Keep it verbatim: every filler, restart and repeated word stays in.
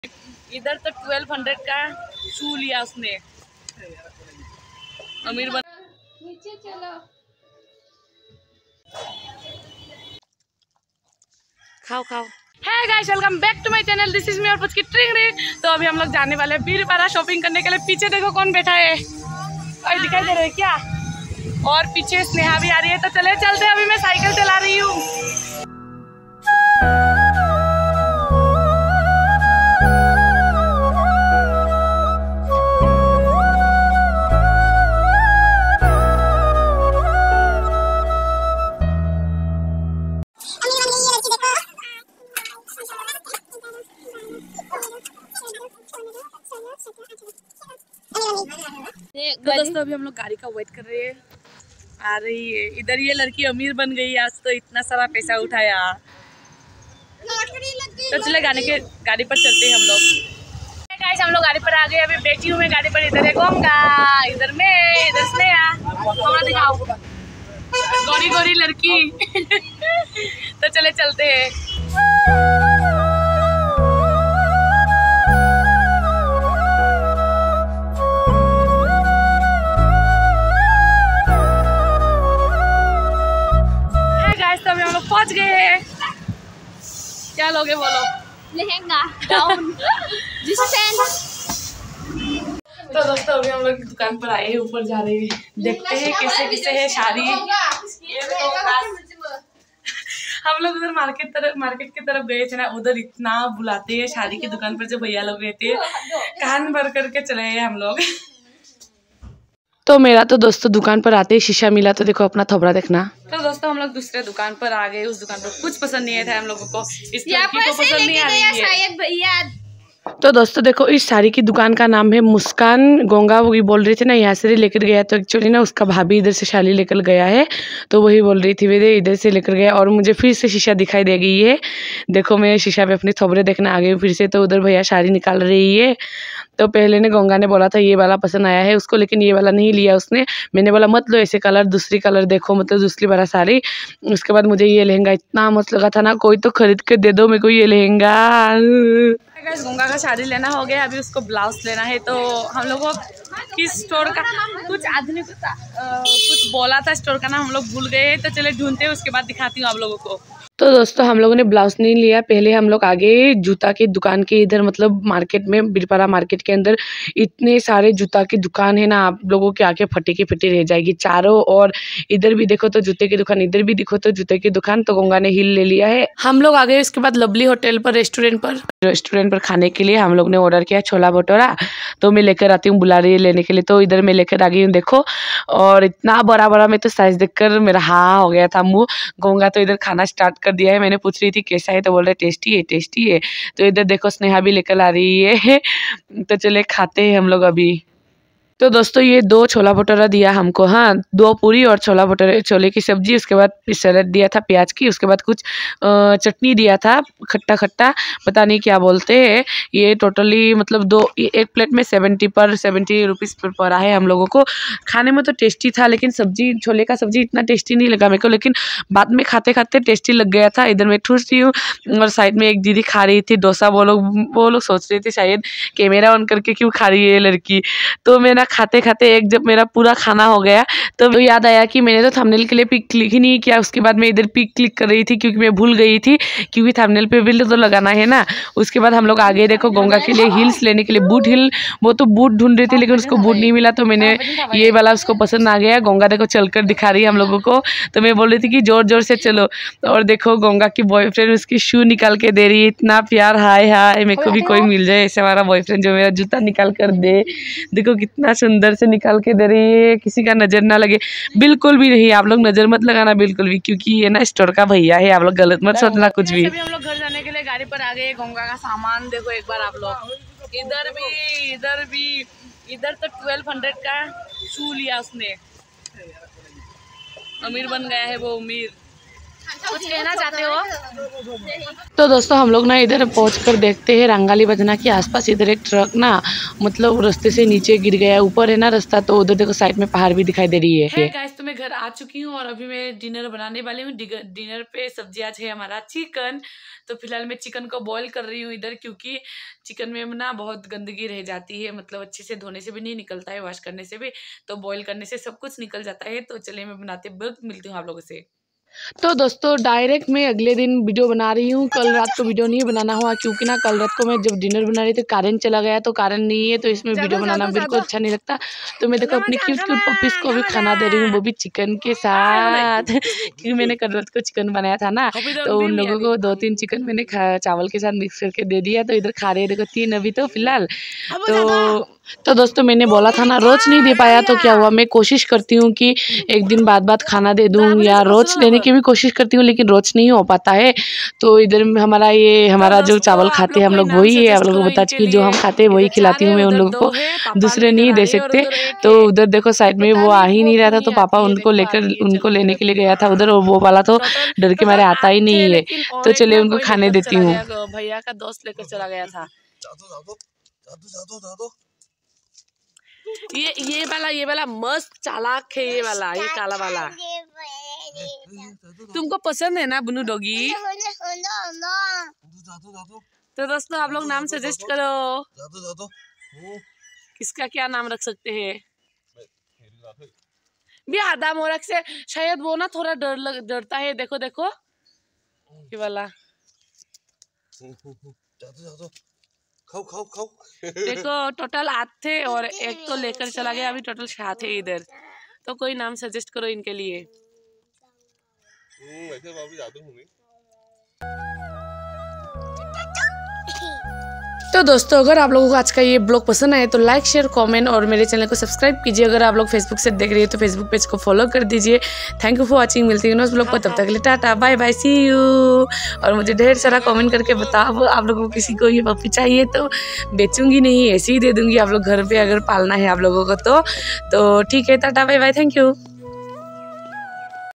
इधर तो twelve hundred का शू लिया उसने। अमीर बन नीचे चलो खाओ खाओ। Hey guys, welcome back to my channel. This is me और पुच की ट्रिंगरी। तो अभी हम लोग जाने वाले हैं बीरपाड़ा शॉपिंग करने के लिए। पीछे देखो कौन बैठा है, और दिखाई दे रहा है क्या? और पीछे स्नेहा भी आ रही है। तो चले चलते हैं, अभी मैं साइकिल चला रही हूँ। तो दोस्तों अभी हम लोग गाड़ी का वेट कर रहे हैं, आ रही है। इधर ये लड़की अमीर बन गई आज, तो इतना सारा पैसा उठाया। तो चले गाने के गाड़ी पर चलते हैं हम लोग। गाइस हम लोग गाड़ी पर आ गए, अभी बैठी हूँ मैं गाड़ी पर। इधर है गोंगा, इधर मैं, इधर स्नेहा। हमारा दिखाओ गोरी गोरी लड़की। तो चले चलते हैं। पहुंच गए हैं। क्या लोगे बोलो? लहंगा गाउन तो दोस्तों अभी हम लोग की दुकान पर आए हैं, ऊपर जा रहे हैं। देखते हैं कैसे कैसे है साड़ी। हम लोग उधर मार्केट तरफ मार्केट की तरफ गए थे ना, उधर इतना बुलाते हैं साड़ी की दुकान पर। जो भैया लोग रहते हैं, कान भर करके चले हैं हम लोग। तो मेरा तो दोस्तों दुकान पर आते ही शीशा मिला, तो देखो अपना थोबड़ा देखना। तो दोस्तों हम लोग दूसरे दुकान पर आ गए। उस दुकान पर कुछ पसंद नहीं था हम लोगों को, इस लड़की को पसंद नहीं आ रही है शायद भैया। तो दोस्तों देखो इस साड़ी की दुकान का नाम है मुस्कान। गोंगा वही बोल रही थी ना, यहाँ से लेकर गया। तो एक्चुअली ना उसका भाभी इधर से साड़ी लेकर गया है, तो वही बोल रही थी वे इधर से लेकर गया। और मुझे फिर से शीशा दिखाई दे गई है। देखो मैं शीशा पे अपनी थोबड़े देखने आ गई फिर से। तो उधर भैया साड़ी निकाल रही है। तो पहले ने गोंगा ने बोला था ये वाला पसंद आया है उसको, लेकिन ये वाला नहीं लिया उसने। मैंने बोला मत लो ऐसे कलर, दूसरी कलर देखो, मतलब दूसरी वाला साड़ी। उसके बाद मुझे ये लहंगा इतना मस्त लगा था ना, कोई तो खरीद के दे दो मेरे को ये लहंगा। गोंगा का साड़ी लेना हो गया, अभी उसको ब्लाउज लेना है। तो हम लोगों किस स्टोर का कुछ आदमी कुछ, कुछ बोला था स्टोर का नाम, हम लोग भूल गए। तो चले ढूंढते हैं, उसके बाद दिखाती हूँ आप लोगों को। तो दोस्तों हम लोगों ने ब्लाउज नहीं लिया, पहले हम लोग आगे जूता की दुकान के इधर, मतलब मार्केट में बीरपाड़ा मार्केट के अंदर इतने सारे जूता की दुकान है ना, आप लोगों के आके फटे की फटी रह जाएगी चारों। और इधर भी देखो तो जूते की दुकान, इधर भी देखो तो जूते की दुकान। तो गोंगा ने हिल ले लिया है। हम लोग आ गए उसके बाद लवली होटल पर, रेस्टोरेंट पर रेस्टोरेंट पर खाने के लिए। हम लोग ने ऑर्डर किया छोला भटूरा। तो मैं लेकर आती हूँ, बुला रही है लेने के लिए। तो इधर मैं लेकर आ गई हूँ देखो, और इतना बड़ा बड़ा, मैं तो साइज देखकर मेरा हाँ हो गया था मुँह। गोंगा तो इधर खाना स्टार्ट कर दिया है। मैंने पूछ रही थी कैसा है, तो बोल रहे टेस्टी है टेस्टी है। तो इधर देखो स्नेहा भी लेकर आ रही है। तो चले खाते हैं हम लोग अभी। तो दोस्तों ये दो छोला भटूरा दिया हमको, हाँ दो पूरी और छोला भटूरे, छोले की सब्जी। उसके बाद सैलेड दिया था प्याज की। उसके बाद कुछ चटनी दिया था, खट्टा खट्टा पता नहीं क्या बोलते हैं। ये टोटली मतलब दो एक प्लेट में सेवेंटी पर सेवेंटी रुपीज़ पर पड़ा है हम लोगों को। खाने में तो टेस्टी था, लेकिन सब्जी छोले का सब्जी इतना टेस्टी नहीं लगा मेरे को, लेकिन बाद में खाते खाते टेस्टी लग गया था। इधर मैं ठूस रही हूँ और साइड में एक दीदी खा रही थी डोसा। वो लोग वो लोग सोच रहे थे शायद कैमरा ऑन करके क्यों खा रही है ये लड़की। तो मेरा खाते खाते एक जब मेरा पूरा खाना हो गया, तो याद आया कि मैंने तो थंबनेल के लिए पिक क्लिक ही नहीं किया। उसके बाद मैं इधर पिक क्लिक कर रही थी, क्योंकि मैं भूल गई थी, क्योंकि थंबनेल पे भी तो लगाना है ना। उसके बाद हम लोग आगे देखो गोंगा के लिए हिल्स लेने के लिए, बूट हिल। वो तो बूट ढूंढ रही थी, लेकिन उसको बूट नहीं मिला। तो मैंने ये वाला उसको पसंद आ गया। गोंगा देखो चलकर दिखा रही है हम लोगों को। तो मैं बोल रही थी कि जोर जोर से चलो। और देखो गोंगा की बॉयफ्रेंड उसकी शू निकाल के दे रही है। इतना प्यार, हाय हाय मेरे को भी कोई मिल जाए ऐसे हमारा बॉयफ्रेंड जो मेरा जूता निकाल कर दे। देखो कितना सुंदर से निकाल के दे रही है, किसी का नजर ना लगे। बिल्कुल भी नहीं, आप लोग नजर मत लगाना बिल्कुल भी, क्योंकि ये ना स्टोर का भैया है। आप लोग गलत मत सोचना कुछ भी। हम लोग घर जाने के लिए गाड़ी पर आ गए। गोंगा का सामान देखो एक बार आप लोग, इधर भी इधर भी इधर तो ट्वेल्व हंड्रेड का शू लिया उसने। अमीर बन गया है वो, अमीर। कुछ कहना चाहते हो? तो दोस्तों हम लोग ना इधर पहुंचकर देखते हैं रंगाली बजना के आसपास इधर एक ट्रक ना मतलब रास्ते से नीचे गिर गया है। ऊपर है ना रास्ता, तो उधर देखो साइड में पहाड़ भी दिखाई दे रही है। hey guys, तो मैं घर आ चुकी हूँ और अभी मैं डिनर बनाने वाली हूँ। डिनर पे सब्जी आज है हमारा चिकन। तो फिलहाल मैं चिकन को बॉईल कर रही हूँ इधर, क्योंकि चिकन में ना बहुत गंदगी रह जाती है, मतलब अच्छे से धोने से भी नहीं निकलता है, वॉश करने से भी, तो बॉईल करने से सब कुछ निकल जाता है। तो चलिए मैं बनाते वक्त मिलती हूँ आप लोगों से। तो दोस्तों डायरेक्ट मैं अगले दिन वीडियो बना रही हूँ। कल रात को वीडियो नहीं बनाना हुआ, क्योंकि ना कल रात को मैं जब डिनर बना रही थी करंट चला गया, तो कारण नहीं है, तो इसमें वीडियो बनाना बिल्कुल अच्छा नहीं लगता। तो मैं देखो अपनी क्यूट क्यूट पपीज को भी खाना दे रही हूँ, वो भी चिकन के साथ, क्योंकि मैंने कल रात को चिकन बनाया था ना, तो उन लोगों को दो तीन चिकन मैंने चावल के साथ मिक्स करके दे दिया। तो इधर खा रहे देखो तीन अभी तो फिलहाल। तो तो दोस्तों मैंने बोला था ना रोज नहीं दे पाया, तो क्या हुआ, मैं कोशिश करती हूँ कि एक दिन बाद बाद खाना दे दूँ, या रोज देने की भी कोशिश करती हूँ, लेकिन रोज नहीं हो पाता है। तो इधर हमारा ये हमारा जो चावल खाते हैं हम लोग वही है, आप लोगों को बता चुकी, जो हम खाते हैं वही खिलाती हूँ मैं उन लोगों को, दूसरे नहीं दे सकते। तो उधर देखो साइड में वो आ ही नहीं रहा था, तो पापा उनको लेकर उनको लेने के लिए गया था उधर, और वो वाला तो डर के मारे आता ही नहीं है। तो चलिए उनको खाने देती हूँ। भैया का दोस्त लेकर चला गया था। ये ये वाला ये वाला मस्त चालाक है, ये वाला ये काला वाला। तुमको पसंद है ना बुनू डॉगी? तो दोस्तों आप लोग नाम सजेस्ट करो, किसका क्या नाम रख सकते हैं? भी आधा मोरक से शायद वो ना थोड़ा डर लग डरता है। देखो देखो ये वाला, खाओ खाओ खाओ। देखो टोटल आठ थे और एक तो लेकर चला गया, अभी टोटल सात है इधर। तो कोई नाम सजेस्ट करो इनके लिए। तो दोस्तों अगर आप लोगों को आज का ये ब्लॉग पसंद आए तो लाइक शेयर कमेंट और मेरे चैनल को सब्सक्राइब कीजिए। अगर आप लोग फेसबुक से देख रहे हैं तो फेसबुक पेज को फॉलो कर दीजिए। Thank you for watching. मिलती है नेक्स्ट ब्लॉग पर, तब तक के लिए tata bye bye see you. और मुझे ढेर सारा कमेंट करके बताओ आप लोगों को किसी को ये पपी चाहिए तो बेचूंगी नहीं, ऐसे ही दे दूंगी आप लोग घर पर, अगर पालना है आप लोगों को तो। तो ठीक है, tata bye bye, thank you.